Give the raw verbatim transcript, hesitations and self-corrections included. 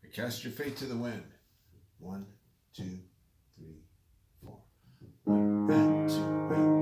Cast your fate to the wind. One, two, three, four. One, and two, and